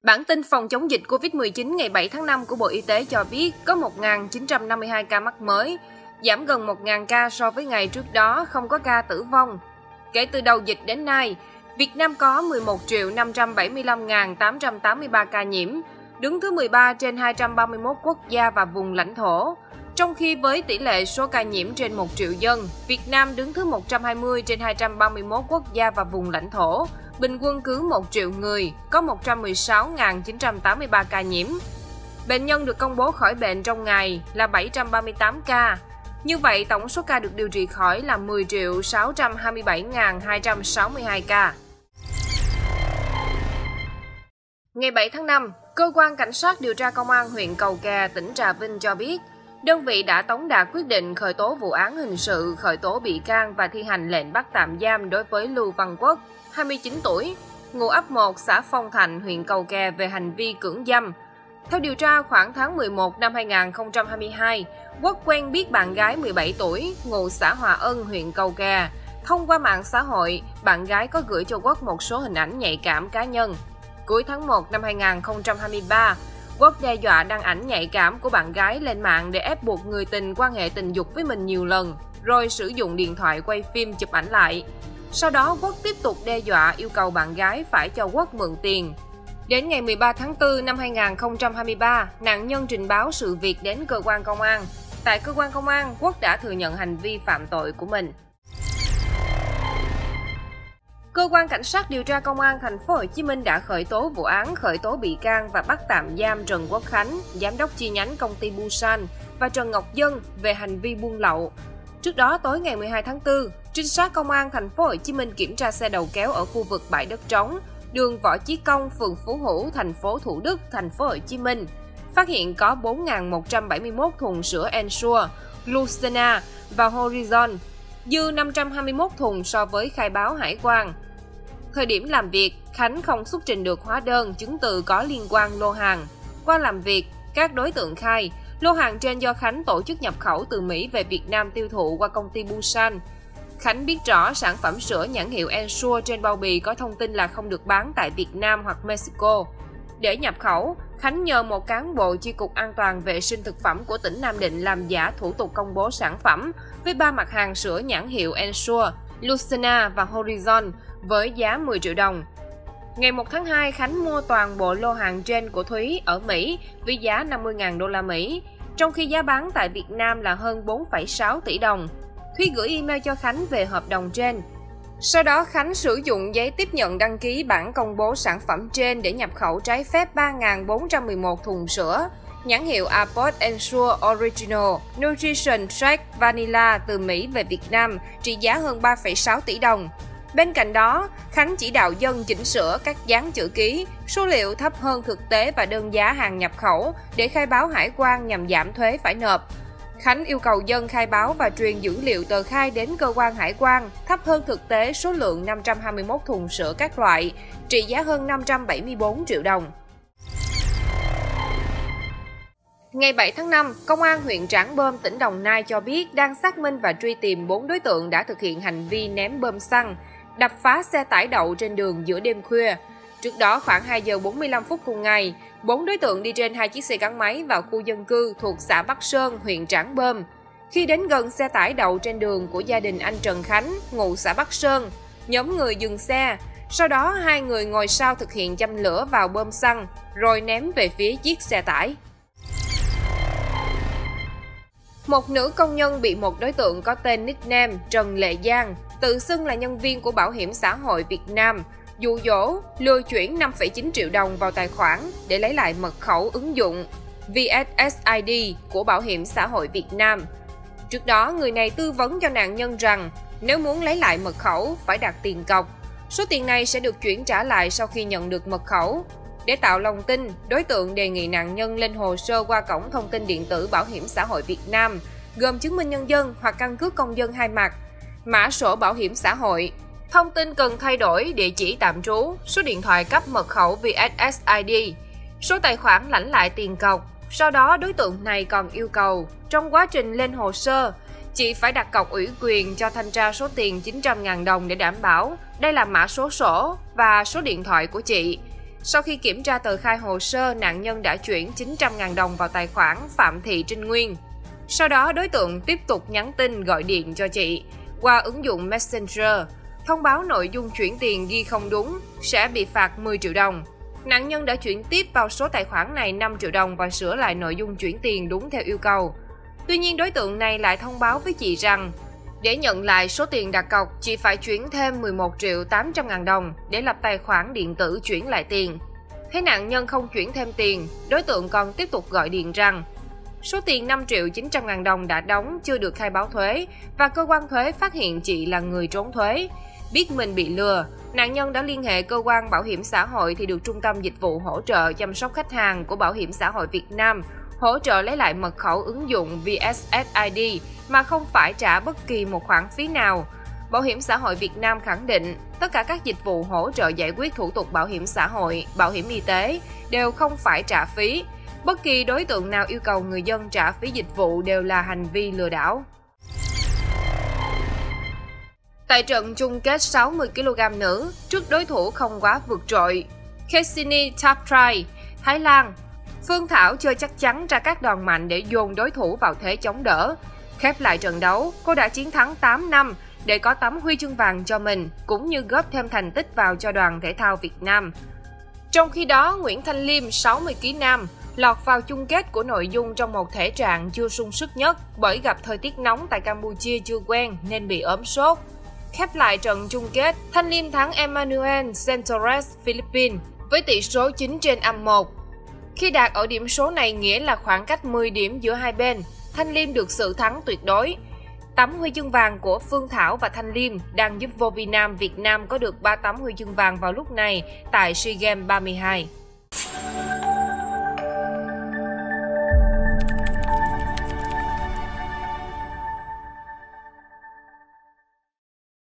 Bản tin phòng chống dịch COVID-19 ngày 7 tháng 5 của Bộ Y tế cho biết có 1.952 ca mắc mới, giảm gần 1.000 ca so với ngày trước đó, không có ca tử vong. Kể từ đầu dịch đến nay, Việt Nam có 11.575.883 ca nhiễm, đứng thứ 13 trên 231 quốc gia và vùng lãnh thổ. Trong khi với tỷ lệ số ca nhiễm trên 1 triệu dân, Việt Nam đứng thứ 120 trên 231 quốc gia và vùng lãnh thổ. Bình quân cứ 1 triệu người có 116.983 ca nhiễm. Bệnh nhân được công bố khỏi bệnh trong ngày là 738 ca. Như vậy, tổng số ca được điều trị khỏi là 10.627.262 ca. Ngày 7 tháng 5, Cơ quan Cảnh sát điều tra Công an huyện Cầu Kè, tỉnh Trà Vinh cho biết, đơn vị đã tống đạt quyết định khởi tố vụ án hình sự, khởi tố bị can và thi hành lệnh bắt tạm giam đối với Lưu Văn Quốc, 29 tuổi, ngụ ấp 1 xã Phong Thạnh, huyện Cầu Kè về hành vi cưỡng dâm. Theo điều tra, khoảng tháng 11 năm 2022, Quốc quen biết bạn gái 17 tuổi, ngụ xã Hòa Ân, huyện Cầu Kè. Thông qua mạng xã hội, bạn gái có gửi cho Quốc một số hình ảnh nhạy cảm cá nhân. Cuối tháng 1 năm 2023, Quốc đe dọa đăng ảnh nhạy cảm của bạn gái lên mạng để ép buộc người tình quan hệ tình dục với mình nhiều lần, rồi sử dụng điện thoại quay phim chụp ảnh lại. Sau đó, Quốc tiếp tục đe dọa yêu cầu bạn gái phải cho Quốc mượn tiền. Đến ngày 13 tháng 4 năm 2023, nạn nhân trình báo sự việc đến cơ quan công an. Tại cơ quan công an, Quốc đã thừa nhận hành vi phạm tội của mình. Cơ quan Cảnh sát điều tra Công an Thành phố Hồ Chí Minh đã khởi tố vụ án, khởi tố bị can và bắt tạm giam Trần Quốc Khánh, giám đốc chi nhánh công ty Busan, và Trần Ngọc Dân về hành vi buôn lậu. Trước đó, tối ngày 12 tháng 4, trinh sát Công an Thành phố Hồ Chí Minh kiểm tra xe đầu kéo ở khu vực bãi đất trống, đường Võ Chí Công, phường Phú Hữu, thành phố Thủ Đức, Thành phố Hồ Chí Minh, phát hiện có 4.171 thùng sữa Ensure, Lucena và Horizon, dư 521 thùng so với khai báo hải quan. Thời điểm làm việc, Khánh không xuất trình được hóa đơn, chứng từ có liên quan lô hàng. Qua làm việc, các đối tượng khai, lô hàng trên do Khánh tổ chức nhập khẩu từ Mỹ về Việt Nam tiêu thụ qua công ty Busan. Khánh biết rõ sản phẩm sữa nhãn hiệu Ensure trên bao bì có thông tin là không được bán tại Việt Nam hoặc Mexico. Để nhập khẩu, Khánh nhờ một cán bộ chi cục an toàn vệ sinh thực phẩm của tỉnh Nam Định làm giả thủ tục công bố sản phẩm với 3 mặt hàng sữa nhãn hiệu Ensure, Lucena và Horizon với giá 10 triệu đồng. Ngày 1 tháng 2, Khánh mua toàn bộ lô hàng trên của Thúy ở Mỹ với giá 50.000 đô la Mỹ, trong khi giá bán tại Việt Nam là hơn 4,6 tỷ đồng. Thúy gửi email cho Khánh về hợp đồng trên. Sau đó, Khánh sử dụng giấy tiếp nhận đăng ký bản công bố sản phẩm trên để nhập khẩu trái phép 3.411 thùng sữa nhãn hiệu Abbott Ensure Original Nutrition Track Vanilla từ Mỹ về Việt Nam trị giá hơn 3,6 tỷ đồng. Bên cạnh đó, Khánh chỉ đạo Dân chỉnh sửa các dán chữ ký, số liệu thấp hơn thực tế và đơn giá hàng nhập khẩu để khai báo hải quan nhằm giảm thuế phải nộp. Khánh yêu cầu Dân khai báo và truyền dữ liệu tờ khai đến cơ quan hải quan thấp hơn thực tế số lượng 521 thùng sữa các loại, trị giá hơn 574 triệu đồng. Ngày 7 tháng 5, Công an huyện Trảng Bom, tỉnh Đồng Nai cho biết đang xác minh và truy tìm 4 đối tượng đã thực hiện hành vi ném bom xăng, đập phá xe tải đậu trên đường giữa đêm khuya. Trước đó, khoảng 2 giờ 45 phút cùng ngày, 4 đối tượng đi trên 2 chiếc xe gắn máy vào khu dân cư thuộc xã Bắc Sơn, huyện Trảng Bom. Khi đến gần xe tải đậu trên đường của gia đình anh Trần Khánh, ngụ xã Bắc Sơn, nhóm người dừng xe. Sau đó, 2 người ngồi sau thực hiện châm lửa vào bơm xăng, rồi ném về phía chiếc xe tải. Một nữ công nhân bị một đối tượng có tên nickname Trần Lệ Giang, tự xưng là nhân viên của Bảo hiểm xã hội Việt Nam, dụ dỗ lừa chuyển 5,9 triệu đồng vào tài khoản để lấy lại mật khẩu ứng dụng VSSID của Bảo hiểm xã hội Việt Nam. Trước đó, người này tư vấn cho nạn nhân rằng nếu muốn lấy lại mật khẩu phải đặt tiền cọc. Số tiền này sẽ được chuyển trả lại sau khi nhận được mật khẩu. Để tạo lòng tin, đối tượng đề nghị nạn nhân lên hồ sơ qua cổng thông tin điện tử Bảo hiểm xã hội Việt Nam, gồm chứng minh nhân dân hoặc căn cước công dân 2 mặt, mã sổ bảo hiểm xã hội, thông tin cần thay đổi, địa chỉ tạm trú, số điện thoại cấp mật khẩu VSSID, số tài khoản lãnh lại tiền cọc. Sau đó, đối tượng này còn yêu cầu, trong quá trình lên hồ sơ, chị phải đặt cọc ủy quyền cho thanh tra số tiền 900.000 đồng để đảm bảo đây là mã số sổ và số điện thoại của chị. Sau khi kiểm tra tờ khai hồ sơ, nạn nhân đã chuyển 900.000 đồng vào tài khoản Phạm Thị Trinh Nguyên. Sau đó, đối tượng tiếp tục nhắn tin gọi điện cho chị qua ứng dụng Messenger, thông báo nội dung chuyển tiền ghi không đúng sẽ bị phạt 10 triệu đồng. Nạn nhân đã chuyển tiếp vào số tài khoản này 5 triệu đồng và sửa lại nội dung chuyển tiền đúng theo yêu cầu. Tuy nhiên, đối tượng này lại thông báo với chị rằng để nhận lại số tiền đặt cọc, chị phải chuyển thêm 11.800.000 đồng để lập tài khoản điện tử chuyển lại tiền. Thấy nạn nhân không chuyển thêm tiền, đối tượng còn tiếp tục gọi điện rằng số tiền 5.900.000 đồng đã đóng chưa được khai báo thuế và cơ quan thuế phát hiện chị là người trốn thuế. Biết mình bị lừa, nạn nhân đã liên hệ cơ quan bảo hiểm xã hội thì được Trung tâm Dịch vụ Hỗ trợ Chăm sóc Khách hàng của Bảo hiểm xã hội Việt Nam hỗ trợ lấy lại mật khẩu ứng dụng VSSID mà không phải trả bất kỳ một khoản phí nào. Bảo hiểm xã hội Việt Nam khẳng định tất cả các dịch vụ hỗ trợ giải quyết thủ tục bảo hiểm xã hội, bảo hiểm y tế đều không phải trả phí. Bất kỳ đối tượng nào yêu cầu người dân trả phí dịch vụ đều là hành vi lừa đảo. Tại trận chung kết 60kg nữ, trước đối thủ không quá vượt trội, Kaysini Thapchai, Thái Lan, Phương Thảo chơi chắc chắn ra các đòn mạnh để dồn đối thủ vào thế chống đỡ. Khép lại trận đấu, cô đã chiến thắng 8 năm để có tấm huy chương vàng cho mình, cũng như góp thêm thành tích vào cho đoàn thể thao Việt Nam. Trong khi đó, Nguyễn Thanh Liêm, 60kg nam, lọt vào chung kết của nội dung trong một thể trạng chưa sung sức nhất bởi gặp thời tiết nóng tại Campuchia chưa quen nên bị ốm sốt. Khép lại trận chung kết, Thanh Liêm thắng Emmanuel Santos Philippines với tỷ số 9/1. Khi đạt ở điểm số này nghĩa là khoảng cách 10 điểm giữa hai bên, Thanh Liêm được sự thắng tuyệt đối. Tấm huy chương vàng của Phương Thảo và Thanh Liêm đang giúp vô vi nam Việt Nam có được 3 tấm huy chương vàng vào lúc này tại SEA Games 32.